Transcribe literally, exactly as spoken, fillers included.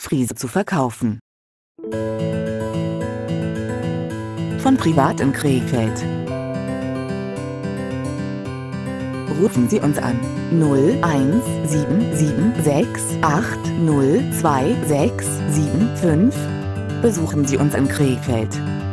Friese zu verkaufen. Von Privat in Krefeld. Rufen Sie uns an null eins sieben sieben sechs acht null zwei sechs sieben fünf. Besuchen Sie uns in Krefeld.